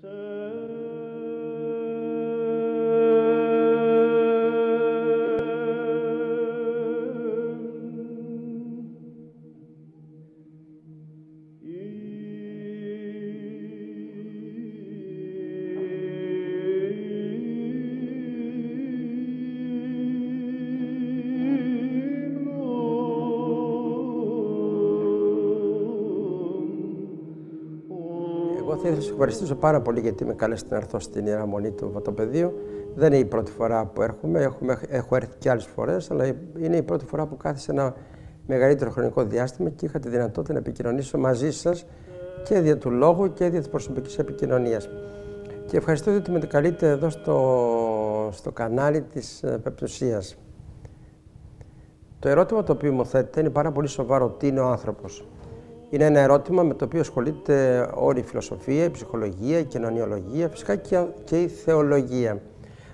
Εγώ θα ήθελα να σας ευχαριστήσω πάρα πολύ γιατί με καλέσατε να έρθω στην Ιερά Μονή του Βατοπεδίου. Δεν είναι η πρώτη φορά που έρχομαι, έχω έρθει και άλλες φορές, αλλά είναι η πρώτη φορά που κάθισα ένα μεγαλύτερο χρονικό διάστημα και είχα τη δυνατότητα να επικοινωνήσω μαζί σας και δια του λόγου και δια της προσωπικής επικοινωνίας. Και ευχαριστώ ότι με το καλείτε εδώ στο κανάλι της Πεπτουσίας. Το ερώτημα το οποίο μου θέτετε είναι πάρα πολύ σοβαρό. Τι είναι ο άνθρωπος? Είναι ένα ερώτημα με το οποίο ασχολείται όλη η φιλοσοφία, η ψυχολογία, η κοινωνιολογία, φυσικά και η θεολογία.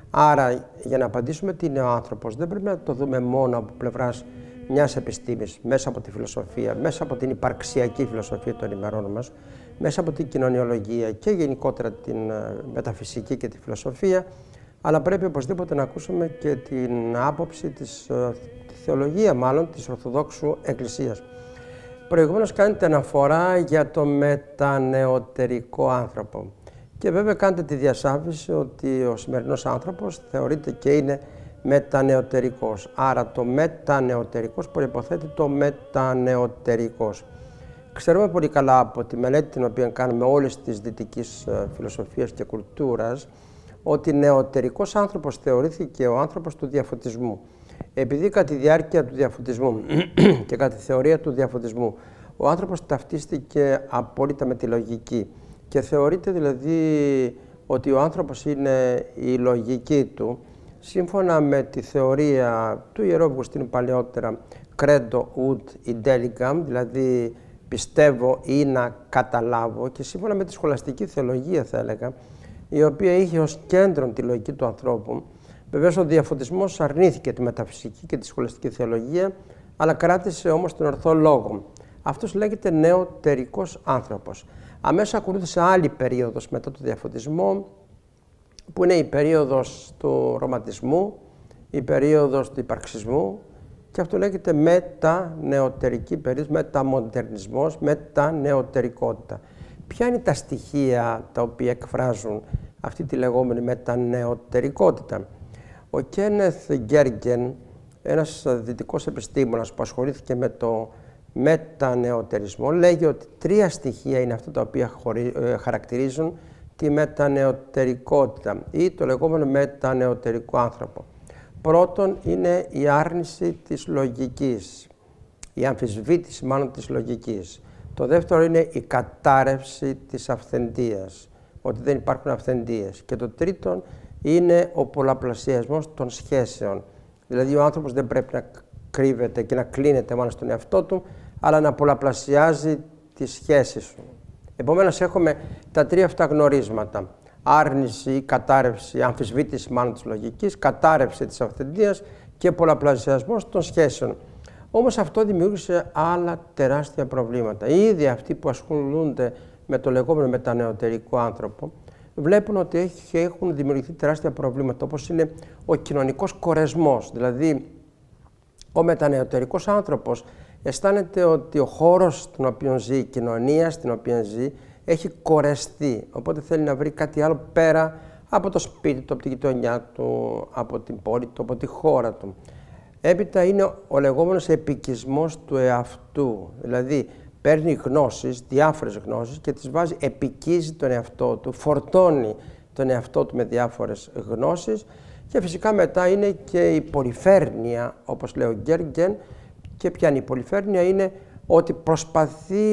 Άρα, για να απαντήσουμε τι είναι ο άνθρωπος, δεν πρέπει να το δούμε μόνο από πλευράς μιας επιστήμης, μέσα από τη φιλοσοφία, μέσα από την υπαρξιακή φιλοσοφία των ημερών μας, μέσα από την κοινωνιολογία και γενικότερα την μεταφυσική και τη φιλοσοφία, αλλά πρέπει οπωσδήποτε να ακούσουμε και την άποψη τη θεολογία μάλλον της Ορθοδόξου Εκκλησίας. Προηγουμένως κάνετε αναφορά για το μετανεωτερικό άνθρωπο. Και βέβαια κάνετε τη διασάφηση ότι ο σημερινός άνθρωπος θεωρείται και είναι μετανεωτερικός. Άρα το μετανεωτερικός προϋποθέτει το μετανεωτερικός. Ξέρουμε πολύ καλά από τη μελέτη την οποία κάνουμε όλες τις δυτικής φιλοσοφίας και κουλτούρας ότι νεωτερικός άνθρωπος θεωρήθηκε ο άνθρωπος του διαφωτισμού. Επειδή κατά τη διάρκεια του διαφωτισμού και κατά τη θεωρία του διαφωτισμού ο άνθρωπος ταυτίστηκε απόλυτα με τη λογική και θεωρείται δηλαδή ότι ο άνθρωπος είναι η λογική του, σύμφωνα με τη θεωρία του Ιερού Αυγουστίνου παλαιότερα credo ut intelligam, δηλαδή πιστεύω ή να καταλάβω, και σύμφωνα με τη σχολαστική θεολογία θα έλεγα, η οποία είχε ως κέντρο τη λογική του ανθρώπου. Βεβαίως ο διαφωτισμός αρνήθηκε τη μεταφυσική και τη σχολαστική θεολογία, αλλά κράτησε όμως τον ορθό λόγο. Αυτός λέγεται νεωτερικός άνθρωπος. Αμέσως ακολούθησε άλλη περίοδος μετά το διαφωτισμό, που είναι η περίοδος του ρομαντισμού, η περίοδος του υπαρξισμού, και αυτό λέγεται μετανεωτερική περίοδος, μεταμοντερνισμός, μετανεωτερικότητα. Ποια είναι τα στοιχεία τα οποία εκφράζουν αυτή τη λεγόμενη μετανεωτερικότητα? Ο Κένεθ Γκέργεν, ένας δυτικός επιστήμονας που ασχολήθηκε με το μετανεωτερισμό, λέγει ότι τρία στοιχεία είναι αυτά τα οποία χαρακτηρίζουν τη μετανεωτερικότητα ή το λεγόμενο μετανεωτερικό άνθρωπο. Πρώτον είναι η άρνηση της λογικής, η αμφισβήτηση μάλλον της λογικής. Το δεύτερο είναι η κατάρρευση της αυθεντίας, ότι δεν υπάρχουν αυθεντίες. Και το τρίτον είναι ο πολλαπλασιασμός των σχέσεων. Δηλαδή ο άνθρωπος δεν πρέπει να κρύβεται και να κλείνεται μόνο στον εαυτό του, αλλά να πολλαπλασιάζει τις σχέσεις του. Επομένως έχουμε τα τρία αυτά γνωρίσματα. Άρνηση, κατάρρευση, αμφισβήτηση μάλλον της λογικής, κατάρρευση της αυθεντίας και πολλαπλασιασμός των σχέσεων. Όμως αυτό δημιούργησε άλλα τεράστια προβλήματα. Ήδη αυτοί που ασχολούνται με το λεγόμενο μετανεωτερικό άνθρωπο βλέπουν ότι έχουν δημιουργηθεί τεράστια προβλήματα, όπως είναι ο κοινωνικός κορεσμός. Δηλαδή, ο μετανεωτερικός άνθρωπος αισθάνεται ότι ο χώρος στον οποίο ζει, η κοινωνία στην οποία ζει, έχει κορεστεί. Οπότε θέλει να βρει κάτι άλλο πέρα από το σπίτι του, από τη γειτονιά του, από την πόλη του, από τη χώρα του. Έπειτα είναι ο λεγόμενος επικισμός του εαυτού. Δηλαδή, παίρνει γνώσεις, διάφορες γνώσεις και τις βάζει, επικίζει τον εαυτό του, φορτώνει τον εαυτό του με διάφορες γνώσεις και φυσικά μετά είναι και η πολυφέρνεια, όπως λέει ο Γκέργεν. Και ποια είναι η πολυφέρνεια? Είναι ότι προσπαθεί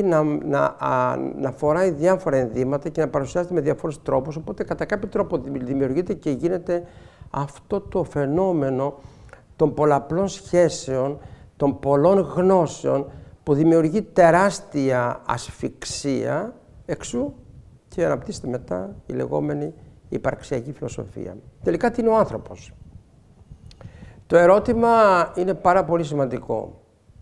να φοράει διάφορα ενδύματα και να παρουσιάζεται με διάφορους τρόπους, οπότε κατά κάποιο τρόπο δημιουργείται και γίνεται αυτό το φαινόμενο των πολλαπλών σχέσεων, των πολλών γνώσεων, που δημιουργεί τεράστια ασφυξία, εξού και αναπτύσσεται μετά η λεγόμενη υπαρξιακή φιλοσοφία. Τελικά τι είναι ο άνθρωπος? Το ερώτημα είναι πάρα πολύ σημαντικό.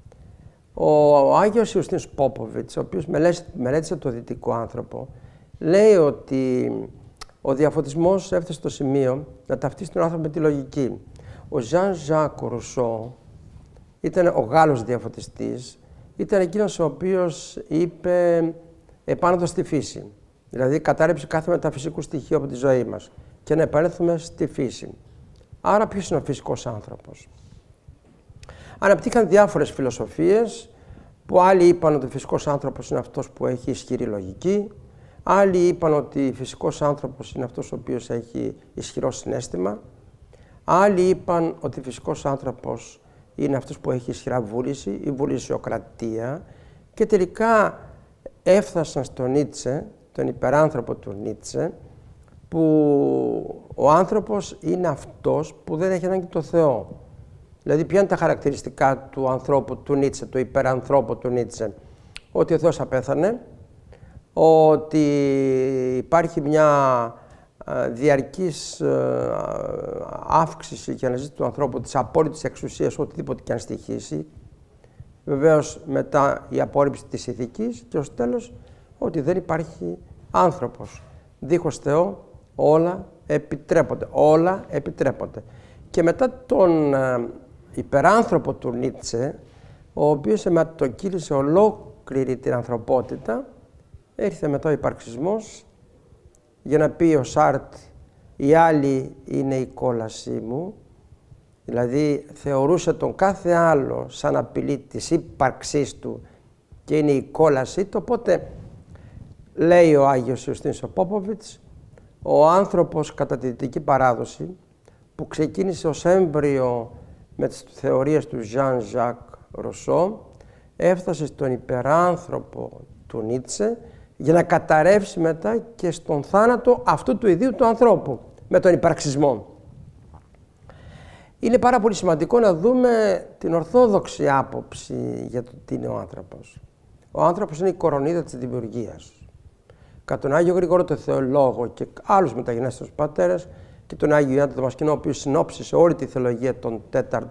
Ο Άγιος Ιουστίνος Πόποβιτς, ο οποίος μελέτησε το δυτικό άνθρωπο, λέει ότι Ο διαφωτισμός έφτασε στο σημείο να ταυτίσει τον άνθρωπο με τη λογική. Ο Ζαν-Ζακ Ρουσό ήταν ο Γάλλος διαφωτιστής, ήταν εκείνος ο οποίος είπε επάνωδο στη φύση. Δηλαδή κατάρρεψε κάθε μεταφυσικό στοιχείο από τη ζωή μας και να επανέλθουμε στη φύση. Άρα ποιος είναι ο φυσικός άνθρωπος? Αναπτύχαν διάφορες φιλοσοφίες που άλλοι είπαν ότι ο φυσικός άνθρωπος είναι αυτός που έχει ισχυρή λογική, άλλοι είπαν ότι ο φυσικός άνθρωπος είναι αυτός ο οποίος έχει ισχυρό συναίσθημα, άλλοι είπαν ότι ο φυσικός άνθρωπος είναι αυτός που έχει ισχυρά βούληση, η βουλησιοκρατία, και τελικά έφτασαν στον Νίτσε, τον υπεράνθρωπο του Νίτσε, που ο άνθρωπος είναι αυτός που δεν έχει ανάγκη το Θεό. Δηλαδή, ποια είναι τα χαρακτηριστικά του ανθρώπου του Νίτσε, του υπερανθρώπου του Νίτσε? Ότι ο Θεός απέθανε, ότι υπάρχει μια διαρκής αύξηση και αναζήτηση του ανθρώπου της απόρριψης εξουσίας, οτιδήποτε και αν στοιχήσει. Βεβαίως, μετά η απόρριψη της ηθικής και ως τέλος ότι δεν υπάρχει άνθρωπος. Δίχως Θεό όλα επιτρέπονται. Όλα επιτρέπονται. Και μετά τον υπεράνθρωπο του Νίτσε, ο οποίος αιματοκύλησε ολόκληρη την ανθρωπότητα, έρχεται μετά ο υπαρξισμός για να πει ο Σάρτ, οι άλλοι είναι η κόλασή μου, δηλαδή θεωρούσε τον κάθε άλλο σαν απειλή της ύπαρξής του και είναι η κόλασή του. Οπότε λέει ο Άγιος Ιωστίνης ο Πόποβιτς, ο άνθρωπος κατά τη δυτική παράδοση που ξεκίνησε ως έμβριο με τις θεωρίες του Ζαν-Ζακ Ρουσό, έφτασε στον υπεράνθρωπο του Νίτσε για να καταρρεύσει μετά και στον θάνατο αυτού του ιδίου του ανθρώπου, με τον υπαρξισμό. Είναι πάρα πολύ σημαντικό να δούμε την ορθόδοξη άποψη για το τι είναι ο άνθρωπος. Ο άνθρωπος είναι η κορονίδα της δημιουργίας. Κατά τον Άγιο Γρηγόρο το Θεολόγο και άλλους μεταγενέστερους πατέρες και τον Άγιο Ιωάννη τον Δαμασκηνό, ο οποίος συνόψισε όλη τη θεολογία των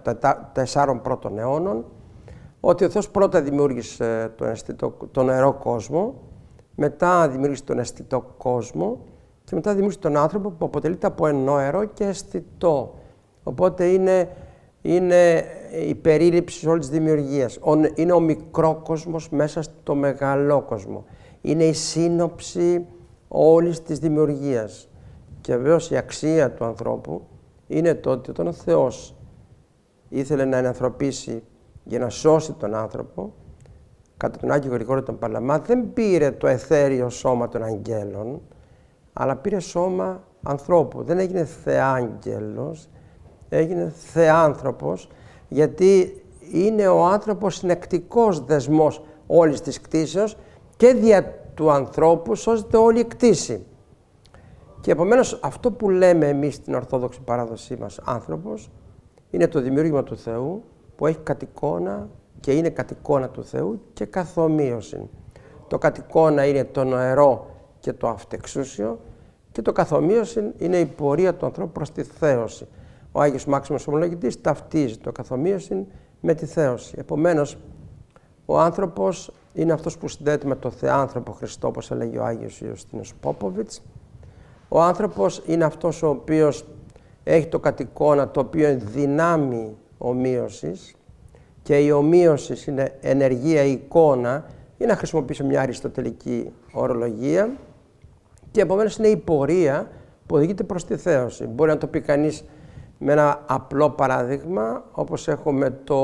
4 πρώτων αιώνων, ότι ο Θεός πρώτα δημιούργησε τον νεαρό κόσμο, μετά δημιούργησε τον αισθητό κόσμο και μετά δημιούργησε τον άνθρωπο που αποτελείται από εννοερό και αισθητό. Οπότε είναι η περίληψη όλης της δημιουργίας. Είναι ο μικρόκοσμος μέσα στο μεγαλόκοσμο. Είναι η σύνοψη όλης της δημιουργίας. Και βεβαίως η αξία του ανθρώπου είναι το ότι όταν ο Θεός ήθελε να ενανθρωπίσει για να σώσει τον άνθρωπο, κατά τον Άγιο Γρηγόριο τον Παλαμά, δεν πήρε το αιθέριο σώμα των αγγέλων, αλλά πήρε σώμα ανθρώπου. Δεν έγινε θεάγγελος, έγινε θεάνθρωπος, γιατί είναι ο άνθρωπος συνεκτικός δεσμός όλης της κτήσεως και δια του ανθρώπου σώζεται όλη η κτήση. Και επομένως αυτό που λέμε εμείς στην Ορθόδοξη παράδοσή μας άνθρωπος είναι το δημιούργημα του Θεού που έχει κατ' εικόνα και είναι κατ' εικόνα του Θεού και καθομοίωση. Το κατ' εικόνα είναι το νοερό και το αυτεξούσιο και το καθομοίωση είναι η πορεία του ανθρώπου προς τη θέωση. Ο Άγιος Μάξιμος Ομολογητής ταυτίζει το καθομοίωση με τη θέωση. Επομένως, ο άνθρωπος είναι αυτός που συνδέεται με το Θεάνθρωπο Χριστό, όπως έλεγε ο Άγιος Ιωστίνος Πόποβιτς. Ο άνθρωπος είναι αυτός ο οποίος έχει το κατ' εικόνα, το οποίο είναι δυνάμει ομοίωσης και η ομοίωση είναι ενεργεία εικόνα, ή να χρησιμοποιήσω μια αριστοτελική ορολογία, και επομένως είναι η πορεία που οδηγείται προς τη θέωση. Μπορεί να το πει κανείς με ένα απλό παράδειγμα, όπως έχουμε το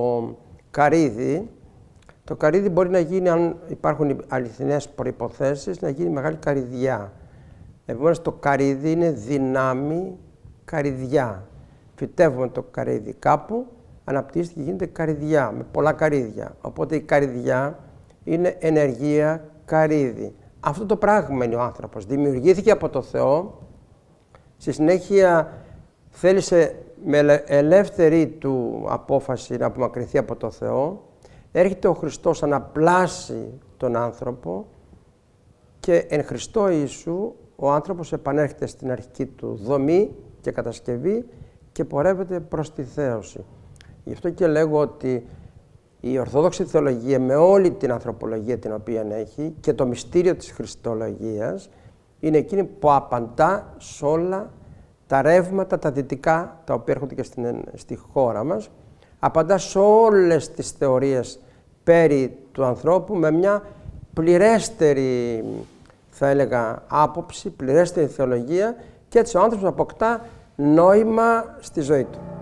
καρύδι. Το καρύδι μπορεί να γίνει, αν υπάρχουν αληθινές προϋποθέσεις, να γίνει μεγάλη καρυδιά. Επομένως το καρύδι είναι δυνάμει καρυδιά. Φυτεύουμε το καρύδι κάπου, αναπτύσσεται και γίνεται καρυδιά, με πολλά καρύδια. Οπότε η καρυδιά είναι ενεργεία καρύδι. Αυτό το πράγμα είναι ο άνθρωπος. Δημιουργήθηκε από το Θεό, στη συνέχεια θέλησε με ελεύθερη του απόφαση να απομακρυνθεί από το Θεό. Έρχεται ο Χριστός να αναπλάσει τον άνθρωπο και εν Χριστώ Ιησού ο άνθρωπος επανέρχεται στην αρχική του δομή και κατασκευή και πορεύεται προς τη θέωση. Γι' αυτό και λέγω ότι η Ορθόδοξη Θεολογία με όλη την ανθρωπολογία την οποία έχει και το μυστήριο της Χριστολογίας είναι εκείνη που απαντά σε όλα τα ρεύματα, τα δυτικά, τα οποία έρχονται και στη χώρα μας. Απαντά σε όλες τις θεωρίες περί του ανθρώπου με μια πληρέστερη, θα έλεγα, άποψη, πληρέστερη θεολογία, και έτσι ο άνθρωπος αποκτά νόημα στη ζωή του.